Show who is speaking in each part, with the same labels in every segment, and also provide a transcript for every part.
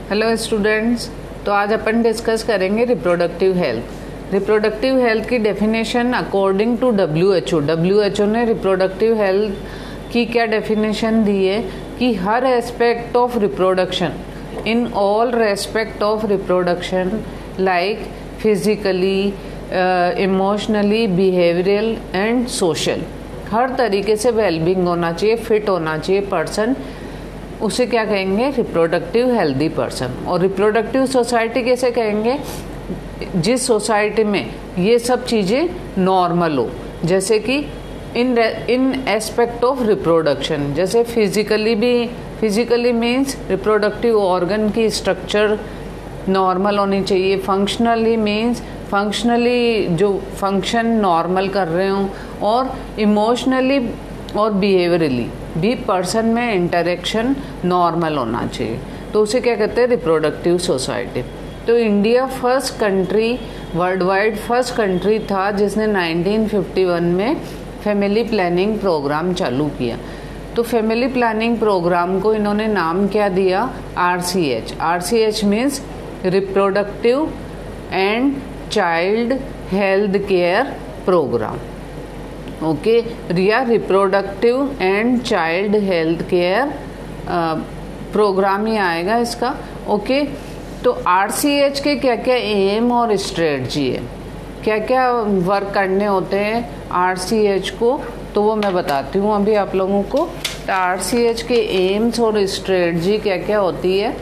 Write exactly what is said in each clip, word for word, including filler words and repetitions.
Speaker 1: Hello students, तो आज अपन डिस्कस करेंगे रिप्रोडक्टिव हेल्थ। रिप्रोडक्टिव हेल्थ की definition according to W H O W H O ने रिप्रोडक्टिव हेल्थ की क्या डेफिनेशन दी है कि हर aspect of reproduction, in all respect of reproduction like physically, emotionally, behavioural and social, हर तरीके से वेलबींग होना चाहिए, फिट होना चाहिए पर्सन, उसे क्या कहेंगे? Reproductive healthy person. और रिप्रोडक्टिव सोसाइटी कैसे कहेंगे? जिस सोसाइटी में ये सब चीज़ें नॉर्मल हो, जैसे कि in in aspect of reproduction, जैसे फिजिकली भी, फिजिकली मीन्स रिप्रोडक्टिव ऑर्गन की स्ट्रक्चर नॉर्मल होनी चाहिए। फंक्शनली मीन्स फंक्शनली जो फंक्शन नॉर्मल कर रहे हों, और इमोशनली और बिहेवियरली भी पर्सन में इंटरेक्शन नॉर्मल होना चाहिए, तो उसे क्या कहते हैं? Reproductive society. तो India first country, world wide first country था जिसने नाइनटीन फिफ्टी वन में फैमिली प्लानिंग प्रोग्राम चालू किया। तो फैमिली प्लानिंग प्रोग्राम को इन्होंने नाम क्या दिया? R C H. R C H means reproductive and child health care programme. Okay, रिया reproductive and child health care programme ही आएगा इसका। ओके, तो आर सी एच के क्या क्या एम और स्ट्रेटजी है, क्या क्या वर्क करने होते हैं आर सी एच को, तो वो मैं बताती हूँ अभी आप लोगों को। तो आर सी एच के एम्स और स्ट्रेटजी क्या क्या होती है।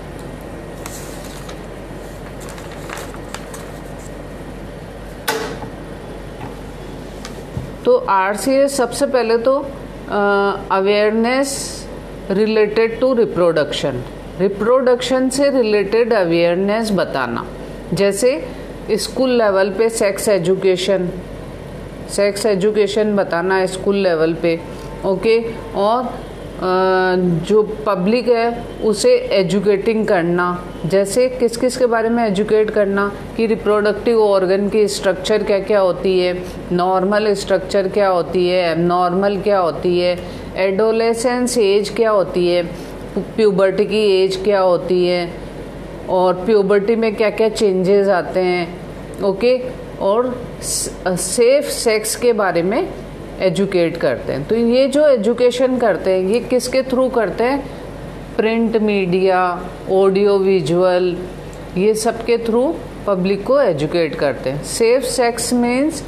Speaker 1: तो आर सी एच सबसे पहले तो awareness related to reproduction, reproduction से रिलेटेड अवेयरनेस बताना, जैसे स्कूल लेवल पे सेक्स एजुकेशन, सेक्स एजुकेशन बताना स्कूल लेवल पे। ओके, और जो पब्लिक है उसे एजुकेटिंग करना, जैसे किस किस के बारे में एजुकेट करना कि रिप्रोडक्टिव ऑर्गन की स्ट्रक्चर क्या क्या होती है, नॉर्मल स्ट्रक्चर क्या होती है, एबनॉर्मल क्या होती है, एडोलेसेंस एज क्या होती है, प्यूबर्टी की एज क्या होती है, और प्यूबर्टी में क्या क्या चेंजेस आते हैं। ओके, और सेफ सेक्स के बारे में एजुकेट करते हैं। तो ये जो एजुकेशन करते हैं ये किसके थ्रू करते हैं? प्रिंट मीडिया, ऑडियो विजुअल, ये सब के थ्रू पब्लिक को एजुकेट करते हैं। सेफ सेक्स मीन्स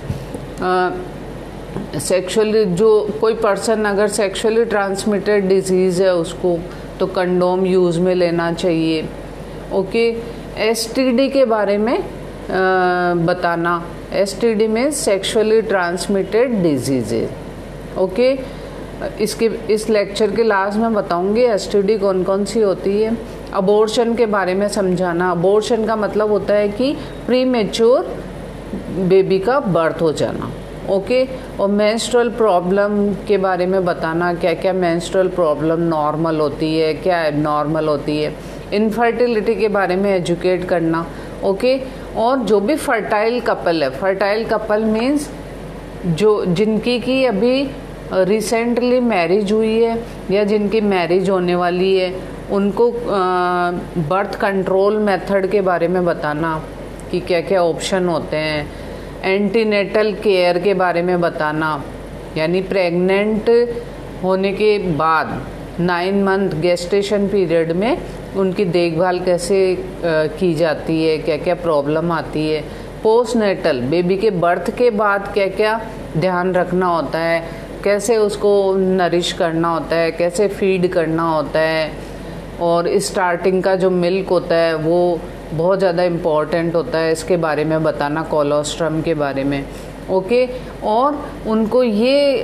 Speaker 1: सेक्सुअली, जो कोई पर्सन अगर सेक्सुअली ट्रांसमिटेड डिजीज़ है उसको तो कंडोम यूज़ में लेना चाहिए। ओके, एस टी डी के बारे में आ, बताना, एस टी डी में सेक्सुअली ट्रांसमिटेड डिजीज़। ओके, इसके इस लेक्चर के लास्ट में बताऊंगी एस टी डी कौन कौन सी होती है। अबॉर्शन के बारे में समझाना, अबॉर्शन का मतलब होता है कि प्री मैच्योर बेबी का बर्थ हो जाना। ओके, और मेंस्ट्रुअल प्रॉब्लम के बारे में बताना, क्या क्या मेंस्ट्रुअल प्रॉब्लम नॉर्मल होती है, क्या एबनॉर्मल होती है। इनफर्टिलिटी के बारे में एजुकेट करना। ओके, और जो भी फर्टाइल कपल है, फर्टाइल कपल मीन्स जो जिनकी की अभी रिसेंटली मैरिज हुई है या जिनकी मैरिज होने वाली है, उनको बर्थ कंट्रोल मेथड के बारे में बताना कि क्या क्या ऑप्शन होते हैं। एंटीनेटल केयर के बारे में बताना, यानी प्रेग्नेंट होने के बाद नाइन मंथ गेस्टेशन पीरियड में उनकी देखभाल कैसे की जाती है, क्या क्या प्रॉब्लम आती है। पोस्टनेटल, बेबी के बर्थ के बाद क्या क्या ध्यान रखना होता है, कैसे उसको नरिश करना होता है, कैसे फीड करना होता है, और स्टार्टिंग का जो मिल्क होता है वो बहुत ज़्यादा इम्पॉर्टेंट होता है, इसके बारे में बताना, कोलोस्ट्रम के बारे में। ओके, और उनको ये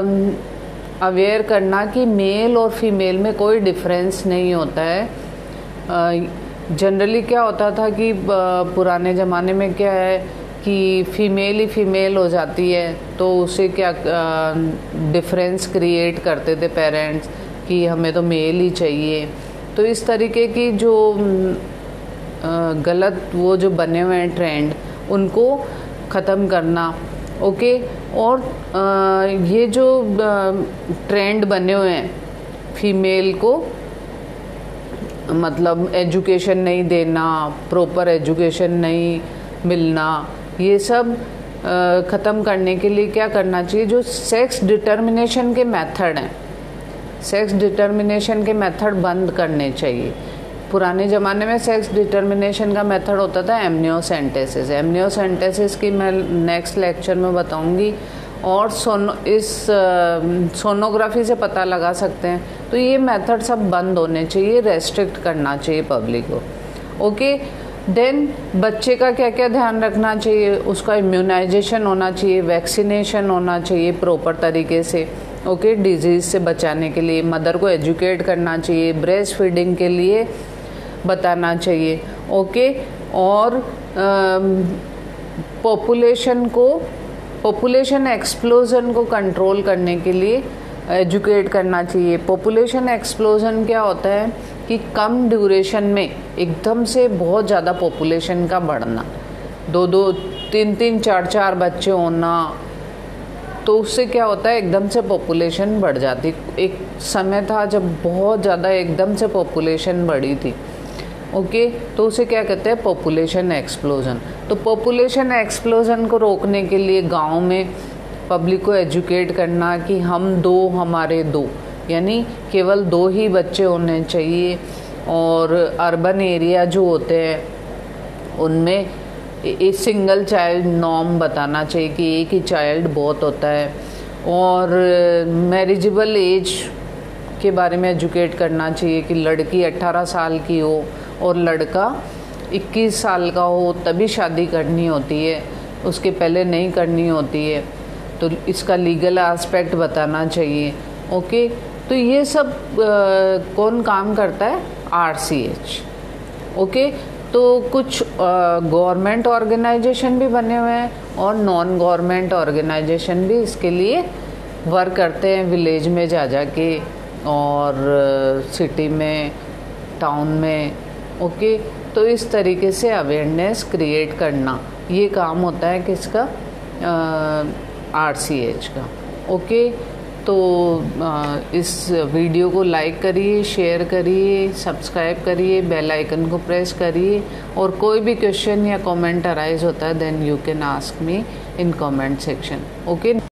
Speaker 1: अवेयर करना कि मेल और फीमेल में कोई डिफरेंस नहीं होता है। जनरली क्या होता था कि पुराने ज़माने में क्या है कि फीमेल ही फीमेल हो जाती है, तो उसे क्या डिफरेंस क्रिएट करते थे पेरेंट्स कि हमें तो मेल ही चाहिए। तो इस तरीके की जो आ, गलत वो जो बने हुए हैं ट्रेंड, उनको ख़त्म करना। ओके, और आ, ये जो ट्रेंड बने हुए हैं फीमेल को मतलब एजुकेशन नहीं देना, प्रॉपर एजुकेशन नहीं मिलना, ये सब ख़त्म करने के लिए क्या करना चाहिए? जो सेक्स डिटर्मिनेशन के मेथड हैं, सेक्स डिटर्मिनेशन के मेथड बंद करने चाहिए। पुराने ज़माने में सेक्स डिटर्मिनेशन का मेथड होता था एमनियोसेंटेसिस। एमनियोसेंटेसिस की मैं नेक्स्ट लेक्चर में बताऊंगी। और सोनो इस सोनोग्राफी से पता लगा सकते हैं। तो ये मेथड सब बंद होने चाहिए, रेस्ट्रिक्ट करना चाहिए पब्लिक को। ओके, देन बच्चे का क्या क्या ध्यान रखना चाहिए? उसका इम्यूनाइजेशन होना चाहिए, वैक्सीनेशन होना चाहिए प्रॉपर तरीके से। ओके, डिजीज़ से बचाने के लिए मदर को एजुकेट करना चाहिए, ब्रेस्ट फीडिंग के लिए बताना चाहिए। ओके, और पॉपुलेशन को पॉपुलेशन एक्सप्लोजन को कंट्रोल करने के लिए एजुकेट करना चाहिए। पॉपुलेशन एक्सप्लोजन क्या होता है कि कम ड्यूरेशन में एकदम से बहुत ज़्यादा पॉपुलेशन का बढ़ना, दो दो तीन तीन चार चार बच्चे होना, तो उससे क्या होता है एकदम से पॉपुलेशन बढ़ जाती। एक समय था जब बहुत ज़्यादा एकदम से पॉपुलेशन बढ़ी थी। ओके, तो उसे क्या कहते हैं? Population explosion. तो पॉपुलेशन एक्सप्लोजन को रोकने के लिए गांव में पब्लिक को एजुकेट करना कि हम दो हमारे दो, यानी केवल दो ही बच्चे होने चाहिए। और अर्बन एरिया जो होते हैं उनमें एक सिंगल चाइल्ड नॉर्म बताना चाहिए कि एक ही चाइल्ड बहुत होता है। और मैरिजेबल एज के बारे में एजुकेट करना चाहिए कि लड़की अठारह साल की हो और लड़का इक्कीस साल का हो तभी शादी करनी होती है, उसके पहले नहीं करनी होती है। तो इसका लीगल एस्पेक्ट बताना चाहिए। ओके, तो ये सब आ, कौन काम करता है? Are C H. ओके, तो कुछ गवर्नमेंट ऑर्गेनाइजेशन भी बने हुए हैं और नॉन गवर्नमेंट ऑर्गेनाइजेशन भी इसके लिए वर्क करते हैं, विलेज में जा जा के और सिटी में, टाउन में। ओके, तो इस तरीके से अवेयरनेस क्रिएट करना, ये काम होता है किसका? आर सी एच का। ओके, तो आ, इस वीडियो को लाइक करिए, शेयर करिए, सब्सक्राइब करिए, बेल आइकन को प्रेस करिए। और कोई भी क्वेश्चन या कमेंट अराइज होता है then you can ask me in comment section. Okay.